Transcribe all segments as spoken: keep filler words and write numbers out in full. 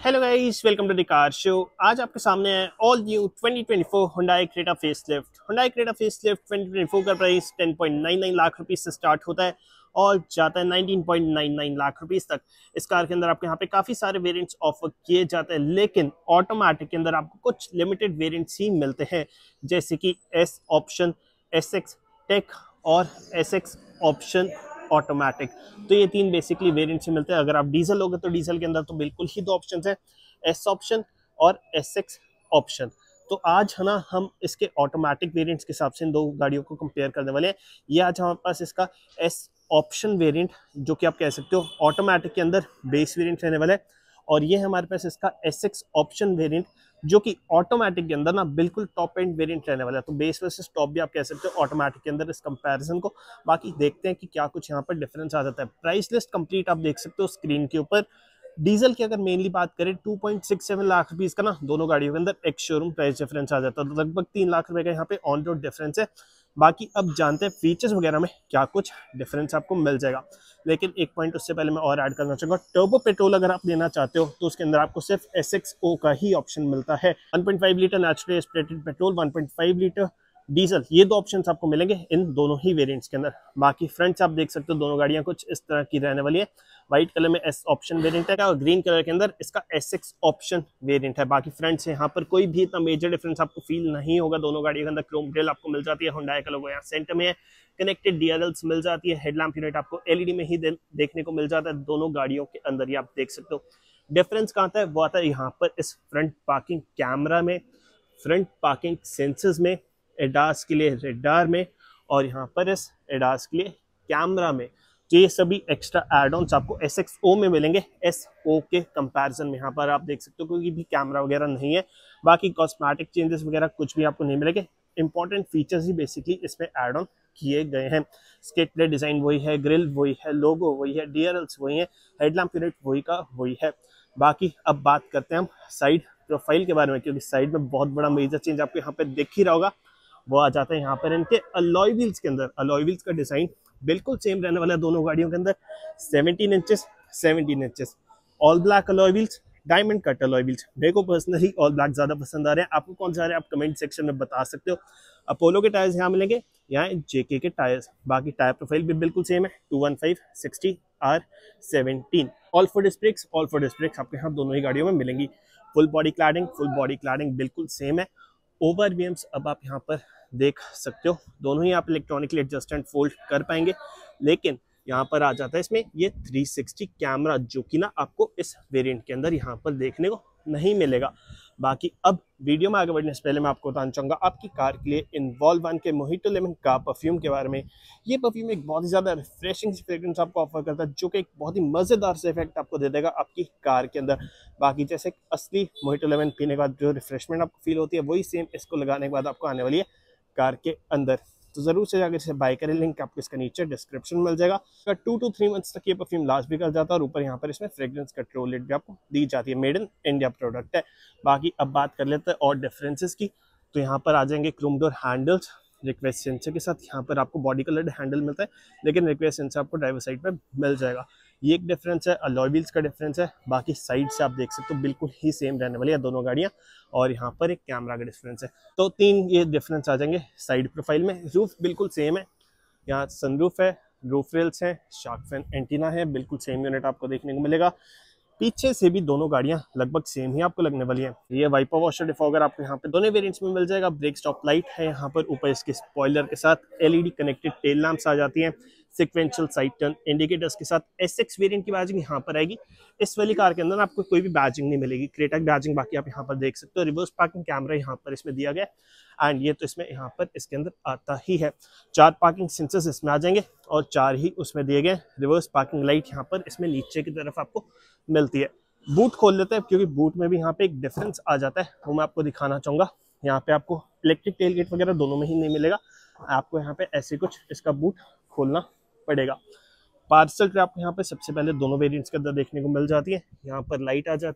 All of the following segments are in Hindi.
Hello guys, welcome to the car show. आज आपके सामने है all new twenty twenty four Hyundai Creta facelift. Hyundai Creta facelift twenty twenty four का price ten point nine nine lakh rupees से स्टार्ट होता है और जाता है nineteen point nine nine lakh rupees तक। इस कार के अंदर आपको यहाँ पे काफी सारे वेरिएंट्स ऑफर किए जाते हैं, लेकिन ऑटोमेटिक के अंदर आपको कुछ लिमिटेड वेरिएंट्स ही मिलते हैं, जैसे कि S option, S X tech और एस एक्स ऑप्शन ऑटोमेटिक। तो ये तीन बेसिकली वेरिएंट से मिलते हैं। अगर आप डीजल लोगे तो डीजल के अंदर तो बिल्कुल ही दो ऑप्शन है, एस ऑप्शन और एस एक्स ऑप्शन। तो आज है ना, हम इसके ऑटोमेटिक वेरिएंट्स के हिसाब से इन दो गाड़ियों को कंपेयर करने वाले हैं। ये आज हमारे पास इसका एस ऑप्शन वेरिएंट, जो कि आप कह सकते हो ऑटोमेटिक के अंदर बेस वेरिएंट रहने वाला है, और ये है हमारे पास इसका एस एक्स ऑप्शन वेरिएंट, जो कि ऑटोमेटिक के अंदर ना बिल्कुल टॉप एंड वेरिएंट रहने वाला है। तो बेस वर्सेस टॉप भी आप कह सकते हो ऑटोमेटिक के अंदर इस कंपैरिजन को। बाकी देखते हैं कि क्या कुछ यहाँ पर डिफरेंस आ जाता है। प्राइस लिस्ट कंप्लीट आप देख सकते हो स्क्रीन के ऊपर। डीजल की अगर मेनली बात करें two point six seven lakh rupees का ना दोनों गाड़ियों के अंदर एक शोरूम प्राइस डिफरेंस आ जाता है, तो लगभग तीन लाख रुपए का यहाँ पे ऑन रोड डिफरेंस है। बाकी अब जानते हैं फीचर्स वगैरह में क्या कुछ डिफरेंस आपको मिल जाएगा। लेकिन एक पॉइंट उससे पहले मैं और ऐड करना चाहूंगा, टर्बो पेट्रोल अगर आप लेना चाहते हो तो उसके अंदर आपको सिर्फ एस एक्स ओ का ही ऑप्शन मिलता है। One point five litre naturally aspirated petrol, one point five litre diesel, ये दो ऑप्शन आपको मिलेंगे इन दोनों ही वेरिएंट्स के अंदर। बाकी फ्रंट से आप देख सकते हो दोनों गाड़ियां कुछ इस तरह की रहने वाली है। व्हाइट कलर में एस ऑप्शन वेरिएंट है और ग्रीन कलर के अंदर इसका एस एक्स ऑप्शन वेरिएंट है। बाकी फ्रंट से यहाँ पर कोई भी इतना मेजर डिफरेंस आपको फील नहीं होगा। दोनों गाड़ियों के अंदर क्रोम ग्रिल आपको मिल जाती है, Hyundai का लोगो यहाँ सेंटर में है, कनेक्टेड डी एल एल्स मिल जाती है, हेडलैम्प यूनिट आपको एल ई डी में ही दे, देखने को मिल जाता है दोनों गाड़ियों के अंदर। ही आप देख सकते हो डिफरेंस कहाँ आता है, वो आता है यहाँ पर इस फ्रंट पार्किंग कैमरा में, फ्रंट पार्किंग सेंसर्स में, एडास के लिए रेडार में, और यहाँ पर इस एडास के लिए कैमरा में। तो ये सभी एक्स्ट्रा एड ऑन्स आपको एस एक्स ओ में मिलेंगे एस ओ के कंपैरिजन में। यहाँ पर आप देख सकते हो कोई भी कैमरा वगैरह नहीं है। बाकी कॉस्मेटिक चेंजेस वगैरह कुछ भी आपको नहीं मिलेंगे। इंपॉर्टेंट फीचर्स ही बेसिकली इसमें एड ऑन किए गए हैं। स्केट प्लेट डिजाइन वही है, ग्रिल वही है, लोगो वही है, डी एल एल्स वही है, हेडलैम्प यूनिट वही का वही है। बाकी अब बात करते हैं हम साइड प्रोफाइल के बारे में, क्योंकि साइड में बहुत बड़ा मेजर चेंज आपको यहाँ पे दिख ही रहा होगा। वो आ जाता है यहाँ पर इनके अलॉय व्हील्स के अंदर। अलॉय व्हील्स का डिजाइन बिल्कुल सेम रहने वाला है दोनों गाड़ियों के अंदर, seventeen inches seventeen inches all black alloy wheels, diamond cut alloy wheels. मेरे को पर्सनली ऑल ब्लैक ज्यादा पसंद आ रहे हैं। आपको कौन सा आ रहे हैं आप कमेंट सेक्शन में बता सकते हो। अपोलो के टायर्स यहाँ मिलेंगे, यहाँ जेके के टायर्स। बाकी टायर प्रोफाइल भी बिल्कुल सेम है, two one five sixty R seventeen. All four disc brakes all four disc brakes आपके यहाँ दोनों ही गाड़ियों में मिलेंगी। Full body cladding full body cladding बिल्कुल सेम है। ओवर व्हील्स अब आप यहाँ पर देख सकते हो, दोनों ही आप इलेक्ट्रॉनिकली एडजस्ट एंड फोल्ड कर पाएंगे। लेकिन यहाँ पर आ जाता है इसमें ये थ्री सिक्सटी कैमरा, जो कि ना आपको इस वेरिएंट के अंदर यहाँ पर देखने को नहीं मिलेगा। बाकी अब वीडियो में आगे बढ़ने से पहले मैं आपको बताना चाहूंगा आपकी कार के लिए इन्वॉल्व वन के मोहितो लेमन का परफ्यूम के बारे में। ये परफ्यूम एक बहुत ही ज्यादा रिफ्रेशिंग फ्रेग्रेंस आपको ऑफर करता है, जो कि एक बहुत ही मजेदार से इफेक्ट आपको दे देगा आपकी कार के अंदर। बाकी जैसे असली मोहितो लेमन पीने के बाद जो रिफ्रेशमेंट आपको फील होती है, वही सेम इसको लगाने के बाद आपको आने वाली है कार के अंदर। तो जरूर से जाकर इसे बाय करें, लिंक आपको इसका नीचे डिस्क्रिप्शन में मिल जाएगा। टू टू थ्री मंथ्स तक ये परफ्यूम लास्ट भी कर जाता है और ऊपर यहाँ पर इसमें फ्रेग्रेंस कंट्रोल लिट भी आपको दी जाती है। मेड इन इंडिया प्रोडक्ट है। बाकी अब बात कर लेते हैं और डिफरेंसेस की। तो यहाँ पर आ जाएंगे chrome door handles request sensor के साथ। यहाँ पर आपको बॉडी कलर्ड हैंडल मिलता है, लेकिन रिक्वेस्ट सेंसर आपको ड्राइवर साइड पे मिल जाएगा। ये एक डिफरेंस है। अलॉय व्हील्स का डिफरेंस है। बाकी साइड से आप देख सकते हो बिल्कुल ही सेम रहने वाली है दोनों गाड़ियां, और यहाँ पर एक कैमरा का डिफरेंस है। तो तीन ये डिफरेंस आ जाएंगे साइड प्रोफाइल में। रूफ बिल्कुल सेम है, यहाँ सनरूफ है, रूफ रेल्स है, शार्क फैन एंटीना है, बिल्कुल सेम यूनिट आपको देखने को मिलेगा। पीछे से भी दोनों गाड़ियां लगभग सेम ही आपको लगने वाली है। ये वाइपर वॉशर डिफॉगर आपको यहाँ पे दोनों वेरिएंट्स में मिल जाएगा। ब्रेक स्टॉप लाइट है यहाँ पर, ऊपर इसके स्पॉइलर के साथ L E D connected tail lamps आ जाती हैं, सिक्वेंशियल साइड टर्न इंडिकेटर्स के साथ। एस एक्स वेरिएंट की बैजिंग यहाँ पर आएगी। इस वाली कार के अंदर आपको कोई भी बैजिंग नहीं मिलेगी, क्रेटा की बैजिंग बाकी आप यहाँ पर देख सकते हो। रिवर्स पार्किंग कैमरा यहाँ पर इसमें दिया गया, एंड ये तो इसमें यहाँ पर इसके अंदर आता ही है। चार पार्किंग सेंसर्स इसमें आ जाएंगे और चार ही उसमें दिए गए। रिवर्स पार्किंग लाइट यहाँ पर इसमें नीचे की तरफ आपको मिलती है। बूट खोल लेते हैं, क्योंकि बूट में भी यहाँ पे एक डिफरेंस आ जाता है, वो मैं आपको दिखाना चाहूंगा। यहाँ पे आपको इलेक्ट्रिक टेल गेट वगैरह दोनों में ही नहीं मिलेगा, आपको यहाँ पे ऐसे कुछ इसका बूट खोलना पड़ेगा। पार्सल ट्रैप यहाँ पे सबसे पहले दोनों वेरिएंट्स के अंदर देखने को मिल जाती है। यहाँ पर लाइट आ जाती है,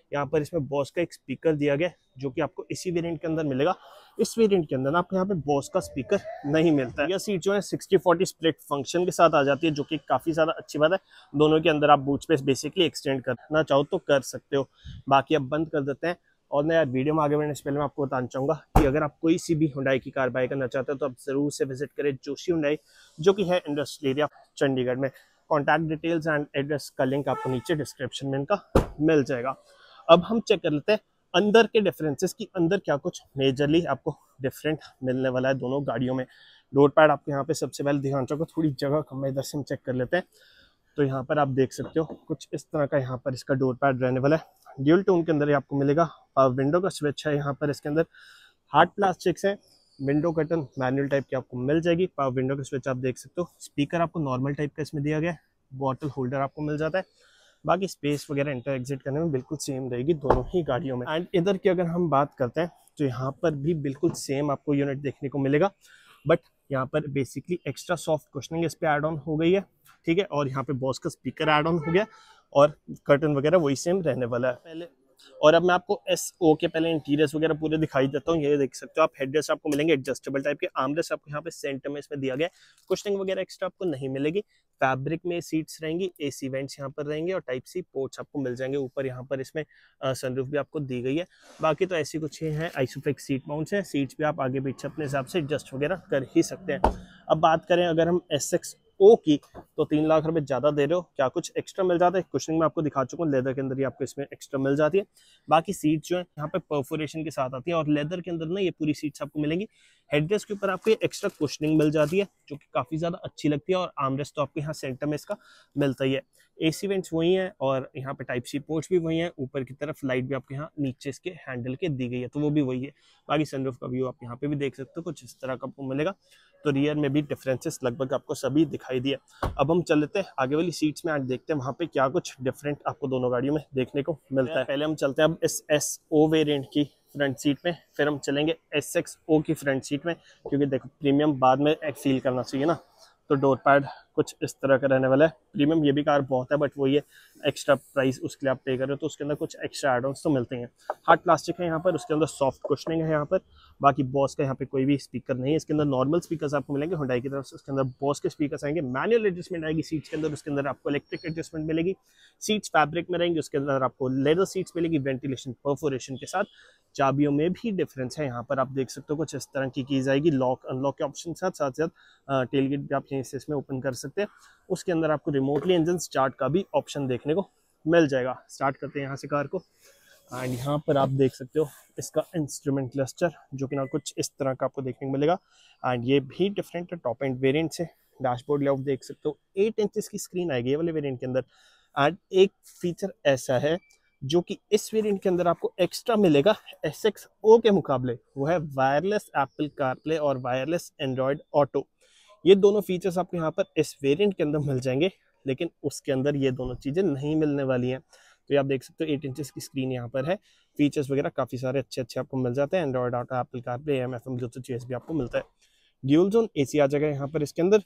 यहाँ पर इसमें बॉस का एक स्पीकर दिया गया जो कि आपको इसी वेरिएंट के अंदर मिलेगा। इस वेरिएंट के अंदर आपको यहाँ पे बॉस का स्पीकर नहीं मिलता है। यह सीट जो है सिक्सटी फोर्टी स्प्लिट फंक्शन के साथ आ जाती है, जो कि काफ़ी ज़्यादा अच्छी बात है। दोनों के अंदर आप बूट स्पेस बेसिकली एक्सटेंड करना चाहो तो कर सकते हो। बाकी अब बंद कर देते हैं। और मैं यार वीडियो में आगे बढ़ने से पहले मैं आपको बताना चाहूँगा कि अगर आप कोई सी भी हुंडई की कार बाय करना चाहते हो तो आप ज़रूर से विजिट करें जोशी हुंडई, जो कि है इंडस्ट्रियल एरिया चंडीगढ़ में। कॉन्टैक्ट डिटेल्स एंड एड्रेस का लिंक आपको नीचे डिस्क्रिप्शन में इनका मिल जाएगा। अब हम चेक कर लेते हैं अंदर के डिफरेंसेस की अंदर क्या कुछ मेजरली आपको डिफरेंट मिलने वाला है दोनों गाड़ियों में। डोर पैड आपको यहाँ पे सबसे पहले ध्यान चाहोगे, थोड़ी जगह कम है, इधर से हम चेक कर लेते हैं। तो यहाँ पर आप देख सकते हो कुछ इस तरह का यहाँ पर इसका डोर पैड रहने वाला है। ड्यूल टोन के अंदर आपको मिलेगा। विंडो का स्विच है यहाँ पर इसके अंदर हार्ड प्लास्टिक्स है। विंडो कर्टन मैनुअल टाइप की आपको मिल जाएगी। पावर विंडो का स्विच आप देख सकते हो। स्पीकर आपको नॉर्मल टाइप का इसमें दिया गया है। बॉटल होल्डर आपको मिल जाता है। बाकी स्पेस वगैरह एंटर एग्जिट करने में बिल्कुल सेम रहेगी दोनों ही गाड़ियों में। एंड इधर की अगर हम बात करते हैं तो यहाँ पर भी बिल्कुल सेम आपको यूनिट देखने को मिलेगा, बट यहाँ पर बेसिकली एक्स्ट्रा सॉफ्ट कुशनिंग इस पे ऐड ऑन हो गई है, ठीक है। और यहाँ पे बॉस का स्पीकर ऐड ऑन हो गया और कर्टन वगैरह वही सेम रहने वाला है पहले। और अब मैं आपको एस ओ के पहले इंटीरियर्स वगैरह पूरे दिखाई देता हूँ। ये देख सकते हो आप, हेडरेस्ट आपको मिलेंगे एडजस्टेबल टाइप के। आर्मरेस्ट आपको यहाँ पे सेंटर में इसमें दिया गया है। कुशनिंग वगैरह एक्स्ट्रा आपको नहीं मिलेगी। फैब्रिक में सीट्स रहेंगी, एसी वेंट्स यहाँ पर रहेंगे और टाइप सी पोर्ट्स आपको मिल जाएंगे। ऊपर यहाँ पर इसमें सनरूफ भी आपको दी गई है। बाकी तो ऐसी कुछ है, आइसोफ्लेक्स सीट माउंट्स है। सीट्स भी आप आगे पीछे अपने हिसाब से एडजस्ट वगैरह कर ही सकते हैं। अब बात करें अगर हम एस एक्स ओ की, तो तीन लाख रुपए ज्यादा दे रहे हो, क्या कुछ एक्स्ट्रा मिल जाता है। कुशनिंग में आपको दिखा चुका हूँ, लेदर के अंदर ही आपको इसमें एक्स्ट्रा मिल जाती है। बाकी सीट जो है यहाँ पे परफोरेशन के साथ आती है और लेदर के अंदर ना ये पूरी सीट्स आपको मिलेंगी। हेडरेस्ट के ऊपर आपको ये एक्स्ट्रा कुशनिंग मिल जाती है जो कि काफी ज्यादा अच्छी लगती है। और आर्मरेस्ट तो आपको यहाँ सेंटर में इसका मिलता ही है। एसी वेंट्स वही है और यहाँ पे टाइप सी पोर्ट्स भी वही है। ऊपर की तरफ लाइट भी आपको यहाँ नीचे इसके हैंडल के दी गई है, तो वो भी वही है। बाकी सनरूफ का व्यू आप यहाँ पे भी देख सकते हो, कुछ इस तरह का आपको मिलेगा। तो रियर में भी डिफरेंसेस लगभग आपको सभी दिखाई दिए। अब हम चल लेते हैं आगे वाली सीट्स में, आज देखते हैं वहाँ पे क्या कुछ डिफरेंट आपको दोनों गाड़ियों में देखने को मिलता है। पहले हम चलते हैं अब इस एस ओ वेरिएंट की फ्रंट सीट में, फिर हम चलेंगे एस एक्स ओ की फ्रंट सीट में, क्योंकि देखो प्रीमियम बाद में एक फील करना चाहिए ना। तो डोर पैड कुछ इस तरह का रहने वाला है। प्रीमियम ये भी कार बहुत है, बट वो ये एक्स्ट्रा प्राइस उसके लिए आप पे कर रहे हो तो उसके अंदर कुछ एक्स्ट्रा एड ऑन्स तो मिलते हैं। हार्ड प्लास्टिक है यहाँ पर, उसके अंदर सॉफ्ट कुशनिंग है यहाँ पर। बाकी बॉस का यहाँ पे कोई भी स्पीकर नहीं है। इसके अंदर नॉर्मल स्पीकर्स आपको मिलेंगे हुंडई की तरफ से। उसके अंदर बॉस के स्पीकर्स आएंगे, मैनुअल एडजस्टमेंट आएगी सीट्स के अंदर। उसके अंदर आपको इलेक्ट्रिक एडजस्टमेंट मिलेगी। सीट्स फैब्रिक में रहेंगी, उसके अंदर आपको लेदर सीट्स मिलेगी वेंटिलेशन परफोरेशन के साथ। चाबियों में भी डिफरेंस है यहाँ पर, आप देख सकते हो कुछ इस तरह की कीज आएगी। लॉक अनलॉक के ऑप्शन साथ साथ साथ टेल गेट भी आप यहीं से इसमें ओपन कर सकते हैं। उसके अंदर आपको रिमोटली इंजन स्टार्ट का भी ऑप्शन देखने को मिल जाएगा। स्टार्ट करते हैं यहाँ से कार को। एंड यहाँ पर आप देख सकते हो इसका इंस्ट्रूमेंट क्लस्टर, जो कि ना कुछ इस तरह का आपको देखने को मिलेगा। एंड ये भी डिफरेंट है, टॉप एंड वेरिएंट से। डैशबोर्ड लेआउट देख सकते हो, एट इंचेस की स्क्रीन आएगी ये वाले वेरिएंट के अंदर। एंड एक फीचर ऐसा है जो कि इस वेरिएंट के अंदर आपको एक्स्ट्रा मिलेगा एस एक्स ओ के मुकाबले, वो है वायरलेस एप्पल कारप्ले और वायरलेस एंड्रॉयड ऑटो। ये दोनों फीचर्स आपको यहाँ पर इस वेरिएंट के अंदर मिल जाएंगे, लेकिन उसके अंदर ये दोनों चीज़ें नहीं मिलने वाली हैं। तो ये आप देख सकते हो एट इंचेस की स्क्रीन यहाँ पर है। फीचर्स वगैरह काफ़ी सारे अच्छे अच्छे आपको मिल जाते हैं। Android auto, Apple CarPlay, M F M, Bluetooth चीज़ भी आपको मिलता है। ड्यूल जोन एसी आ जाएगा यहाँ पर इसके अंदर।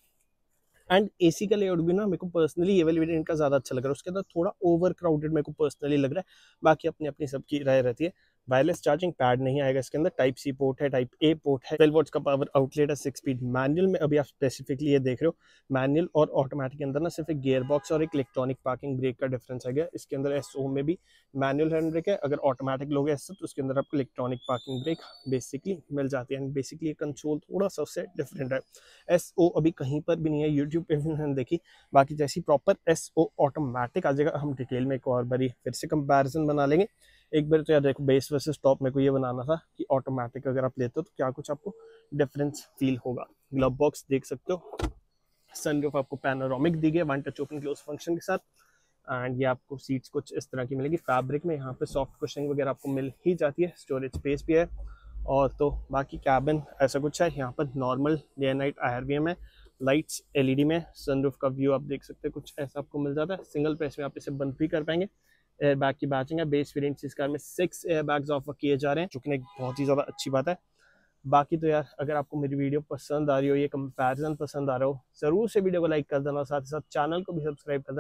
एंड एसी का लेआउट भी ना मेरे को पर्सनली ये वाली वेरिएंट का ज़्यादा अच्छा लग रहा है। उसके अंदर थोड़ा ओवर क्राउडेड मेरे को पर्सनली लग रहा है, बाकी अपनी अपनी सबकी राय रहती है। वायरलेस चार्जिंग पैड नहीं आएगा इसके अंदर। टाइप सी पोर्ट है, टाइप ए पोर्ट है। ट्वेल्व वोल्ट्स का पावर आउटलेट है। सिक्स स्पीड मैनुअल में अभी आप स्पेसिफिकली ये देख रहे हो। मैनुअल और ऑटोमेटिक के अंदर ना सिर्फ एक गियर बॉक्स और एक इलेक्ट्रॉनिक पार्किंग ब्रेक का डिफरेंस आ गया। इसके अंदर एस ओ में भी मैनुअल हैंड ब्रेक है। अगर ऑटोमेटिक लोगे ऐसा तो उसके अंदर आपको इलेक्ट्रॉनिक पार्किंग ब्रेक बेसिकली मिल जाती है। एंड बेसिकली कंट्रोल थोड़ा सा उससे डिफरेंट है। एस ओ अभी कहीं पर भी नहीं है, यूट्यूब पे भी मैंने देखी। बाकी जैसी प्रॉपर एस ओ ऑटोमेटिक आ जाएगा, हम डिटेल में एक और बारी फिर से कंपैरिजन बना लेंगे। एक बार तो यार देखो, बेस वर्सेस टॉप में को ये बनाना था कि ऑटोमेटिक अगर आप लेते हो तो क्या कुछ आपको डिफरेंस फील होगा। ग्लव बॉक्स देख सकते हो। सनरूफ आपको पैनोरामिक दी गई one touch open close function के साथ। एंड ये आपको सीट्स कुछ इस तरह की मिलेगी फैब्रिक में। यहाँ पे सॉफ्ट कुशनिंग वगैरह आपको मिल ही जाती है। स्टोरेज स्पेस भी है। और तो बाकी कैबिन ऐसा कुछ है। यहाँ पर normal day night I R V M है। लाइट्स एल ई डी में। सनरूफ का व्यू आप देख सकते हैं, कुछ ऐसा आपको मिल जाता है। सिंगल प्रेस में आप इसे बंद भी कर पाएंगे। एयर बैग की बैचिंग है। बेस वेरिएंट इस कार में सिक्स एयर बैग्स ऑफर किए जा रहे हैं, जो कि एक बहुत ही ज़्यादा अच्छी बात है। बाकी तो यार अगर आपको मेरी वीडियो पसंद आ रही हो, ये कंपैरिजन पसंद आ रहा हो, ज़रूर से वीडियो को लाइक कर देना, साथ ही साथ चैनल को भी सब्सक्राइब कर देना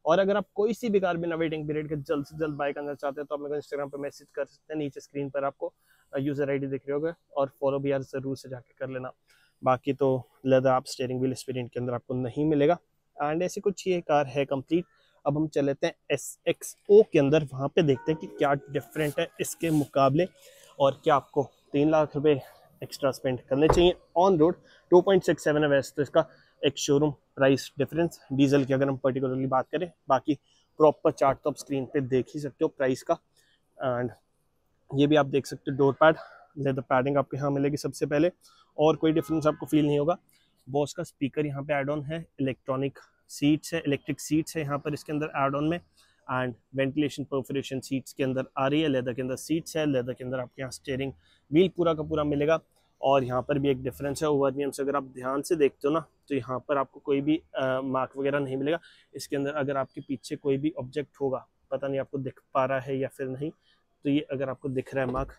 और अगर आप कोई सी भी कार बिना वेटिंग पीरियड के जल्द से जल्द बाय करना चाहते हैं तो आप मेरे को इंस्टाग्राम पर मैसेज कर सकते हैं, नीचे स्क्रीन पर आपको यूजर आईडी दिख रही होगा, और फॉलो भी यार जरूर से जाके कर लेना। बाकी तो लेदर आप स्टीयरिंग व्हील इस वेरिएंट के अंदर आपको नहीं मिलेगा। एंड ऐसी कुछ ये कार है कंप्लीट। अब हम चले लेते हैं एस एक्स ओ के अंदर, वहाँ पे देखते हैं कि क्या डिफरेंट है इसके मुकाबले, और क्या आपको तीन लाख रुपए एक्स्ट्रा स्पेंड करने चाहिए on road. Two point six seven है वैसे तो इसका एक शोरूम प्राइस डिफरेंस डीजल की अगर हम पर्टिकुलरली बात करें। बाकी प्रॉपर चार्ट तो आप स्क्रीन पे देख ही सकते हो प्राइस का। एंड ये भी आप देख सकते हो डोर पैड, लेदर पैडिंग आपको यहाँ मिलेगी सबसे पहले, और कोई डिफरेंस आपको फील नहीं होगा। बॉस का स्पीकर यहाँ पे एड ऑन है, इलेक्ट्रॉनिक सीट्स है, इलेक्ट्रिक सीट्स है यहाँ पर इसके अंदर एड ऑन में, एंड वेंटिलेशन परफोरेशन सीट्स के अंदर आ रही है। लेदर के अंदर सीट्स है, लेदर के अंदर आपके यहाँ स्टीयरिंग व्हील पूरा का पूरा मिलेगा। और यहाँ पर भी एक डिफरेंस है ओवरवीएम से, अगर आप ध्यान से देखते हो ना तो यहाँ पर आपको कोई भी मार्क वगैरह नहीं मिलेगा इसके अंदर। अगर आपके पीछे कोई भी ऑब्जेक्ट होगा, पता नहीं आपको दिख पा रहा है या फिर नहीं, तो ये अगर आपको दिख रहा है मार्क,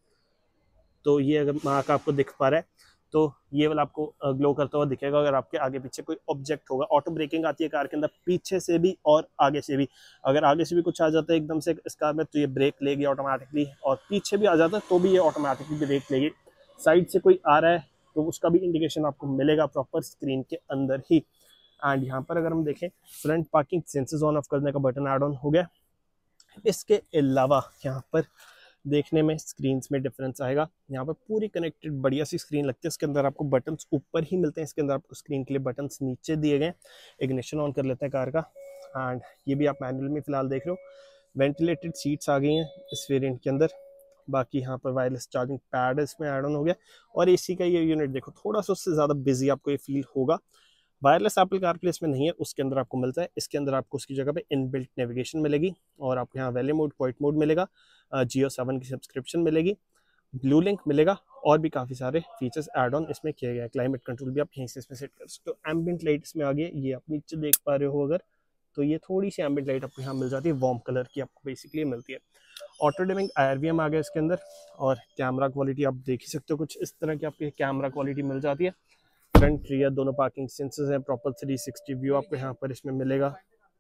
तो ये अगर मार्क आपको दिख पा रहा है तो ये वाला आपको ग्लो करता हुआ दिखेगा अगर आपके आगे पीछे कोई ऑब्जेक्ट होगा। ऑटो ब्रेकिंग आती है कार के अंदर पीछे से भी और आगे से भी। अगर आगे से भी कुछ आ जाता है एकदम से इस कार में तो ये ब्रेक लेगी ऑटोमेटिकली, और पीछे भी आ जाता है तो भी ये ऑटोमेटिकली ब्रेक लेगी। साइड से कोई आ रहा है तो उसका भी इंडिकेशन आपको मिलेगा प्रॉपर स्क्रीन के अंदर ही। एंड यहाँ पर अगर हम देखें front parking sensors on off करने का बटन एड ऑन हो गया। इसके अलावा यहाँ पर देखने में स्क्रीन्स में डिफरेंस आएगा। यहाँ पर पूरी कनेक्टेड बढ़िया सी स्क्रीन लगती है। इसके अंदर आपको बटन्स ऊपर ही मिलते हैं, इसके अंदर आपको स्क्रीन के लिए बटन्स नीचे दिए गए। इग्निशन ऑन कर लेते हैं कार का, एंड ये भी आप मैनुअल में फिलहाल देख रहे हो। वेंटिलेटेड सीट्स आ गई हैं इस वेरिएंट के अंदर। बाकी यहाँ पर वायरलेस चार्जिंग पैड इसमें एड ऑन हो गया, और एसी का ये यूनिट देखो थोड़ा सा उससे ज़्यादा बिजी आपको ये फील होगा। वायरलेस एप्पल कारप्ले इसमें नहीं है, उसके अंदर आपको मिलता है। इसके अंदर आपको उसकी जगह पे इनबिल्ट नेविगेशन मिलेगी, और आपको यहाँ वैले मोड, क्वाइट मोड मिलेगा, जियो सेवन की सब्सक्रिप्शन मिलेगी, ब्लू लिंक मिलेगा, और भी काफ़ी सारे फीचर्स ऐड ऑन इसमें किए गए। क्लाइमेट कंट्रोल भी आप यहीं से इसमें सेट कर सकते हो। एम्बिएंट लाइट इसमें आ गई है, ये आप नीचे देख पा रहे हो अगर, तो ये थोड़ी सी एम्बिएंट लाइट आपको यहाँ मिल जाती है, वार्म कलर की आपको बेसिकली मिलती है। ऑटो डिमिंग आईआरवीएम आ गया इसके अंदर, और कैमरा क्वालिटी आप देख ही सकते हो कुछ इस तरह की आपको कैमरा क्वालिटी मिल जाती है। फ्रंट रियर दोनों पार्किंग सेंसर्स हैं, प्रॉपर थ्री सिक्सटी व्यू आपको यहाँ पर इसमें मिलेगा,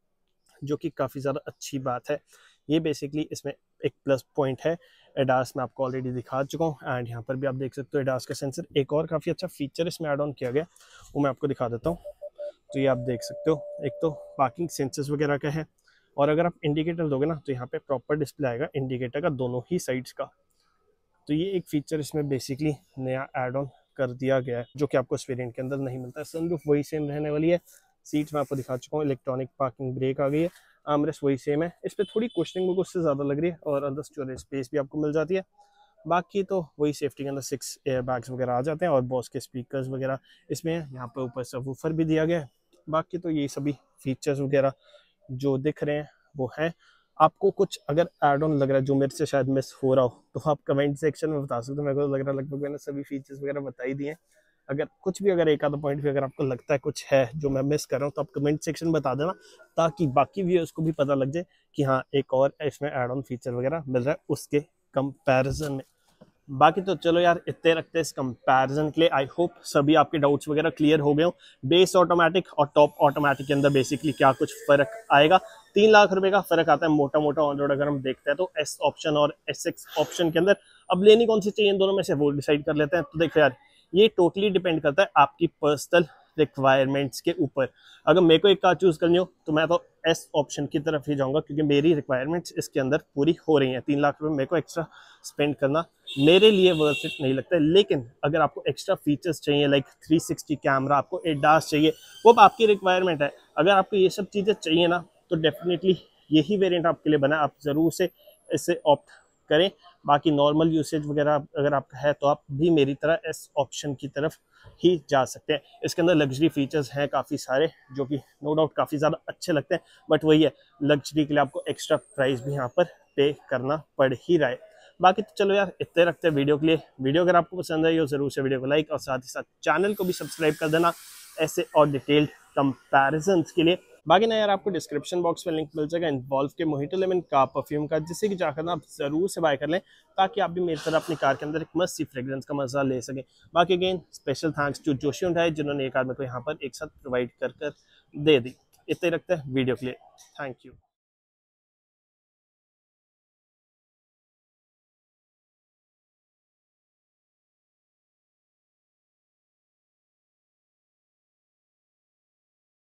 जो कि काफ़ी ज़्यादा अच्छी बात है। ये बेसिकली इसमें एक प्लस पॉइंट है। एडास में आपको ऑलरेडी दिखा चुका हूँ, एंड यहाँ पर भी आप देख सकते हो एडास का सेंसर। एक और काफ़ी अच्छा फीचर इसमें ऐड ऑन किया गया, वो मैं आपको दिखा देता हूँ। तो ये आप देख सकते हो, एक तो पार्किंग सेंसर्स वगैरह का है, और अगर आप इंडिकेटर दोगे ना तो यहाँ पे प्रॉपर डिस्प्ले आएगा इंडिकेटर का दोनों ही साइड्स का। तो ये एक फीचर इसमें बेसिकली नया ऐड ऑन कर दिया गया है, जो कि आपको इस वेरिएंट के अंदर नहीं मिलता है। सनरूफ वही सेम रहने वाली है। सीट्स में आपको दिखा चुका हूँ, इलेक्ट्रॉनिक पार्किंग ब्रेक आ गई है, आर्मरेस्ट वही सेम है। इस पर थोड़ी कुशनिंग मुझे उससे ज़्यादा लग रही है, और अंदर स्टोरेज स्पेस भी आपको मिल जाती है। बाकी तो वही सेफ्टी के अंदर सिक्स एयर बैग्स वगैरह आ जाते हैं, और बॉस के स्पीकर्स वगैरह इसमें है। यहाँ पर ऊपर सबवूफर भी दिया गया है। बाकी तो ये सभी फीचर्स वगैरह जो दिख रहे हैं वो हैं। आपको कुछ अगर एड ऑन लग रहा है जो मेरे से शायद मिस हो रहा हो, तो आप कमेंट सेक्शन में बता सकते हो। मेरे को लग रहा है लगभग मैंने सभी फीचर्स वगैरह बता ही दिए। अगर कुछ भी, अगर एक आधा पॉइंट भी अगर आपको लगता है कुछ है जो मैं मिस कर रहा हूँ, तो आप कमेंट सेक्शन में बता देना, ताकि बाकी व्यूअर्स को भी पता लग जाए कि हाँ एक और इसमें एड ऑन फीचर वगैरह मिल रहा है उसके कंपैरिजन में। बाकी तो चलो यार इतने रखते हैं इस कंपैरिजन के लिए। आई होप सभी आपके डाउट्स वगैरह क्लियर हो गए हो। बेस ऑटोमेटिक और टॉप ऑटोमेटिक के अंदर बेसिकली क्या कुछ फर्क आएगा। तीन लाख रुपए का फर्क आता है मोटा मोटा ऑन रोड अगर हम देखते हैं तो एस ऑप्शन और एस एक्स ऑप्शन के अंदर। अब लेनी कौन सी चाहिए इन दोनों में से वो डिसाइड कर लेते हैं। तो देखो यार ये टोटली डिपेंड करता है आपकी पर्सनल रिक्वायरमेंट्स के ऊपर। अगर मेरे को एक कार चूज करनी हो तो मैं तो एस ऑप्शन की तरफ ही जाऊंगा, क्योंकि मेरी रिक्वायरमेंट्स इसके अंदर पूरी हो रही हैं। तीन लाख रुपए मेरे को एक्स्ट्रा स्पेंड करना मेरे लिए वर्थ इट नहीं लगता है। लेकिन अगर आपको एक्स्ट्रा फीचर्स चाहिए लाइक थ्री सिक्सटी कैमरा, आपको एडास चाहिए, वो आपकी रिक्वायरमेंट है। अगर आपको ये सब चीज़ें चाहिए ना तो डेफिनेटली यही वेरिएंट आपके लिए बना, आप ज़रूर से इसे ऑप्ट करें। बाकी नॉर्मल यूसेज वगैरह अगर आपका है तो आप भी मेरी तरह एस ऑप्शन की तरफ ही जा सकते हैं। इसके अंदर लग्जरी फीचर्स हैं काफ़ी सारे, जो कि नो डाउट काफ़ी ज़्यादा अच्छे लगते हैं। बट वही है, लग्जरी के लिए आपको एक्स्ट्रा प्राइस भी यहाँ पर पे करना पड़ ही रहा है। बाकी तो चलो यार इतने रखते हैं वीडियो के लिए। वीडियो अगर आपको पसंद आई हो ज़रूर से वीडियो को लाइक और साथ ही साथ चैनल को भी सब्सक्राइब कर देना ऐसे और डिटेल्ड कंपैरिजन्स के लिए। बाकी ना यार आपको डिस्क्रिप्शन बॉक्स में लिंक मिल जाएगा इन्वॉल्व के मोहितो लेमन का परफ्यूम का, जिससे कि जाकर ना आप जरूर से बाय कर लें, ताकि आप भी मेरी तरह अपनी कार के अंदर एक मस्त सी फ्रेग्रेंस का मजा ले सकें। बाकी again special thanks to Joshi Hyundai जिन्होंने ये कार मेरे को यहाँ पर एक साथ प्रोवाइड कर कर दे दी। इतने रखते हैं वीडियो के लिए। Thank you.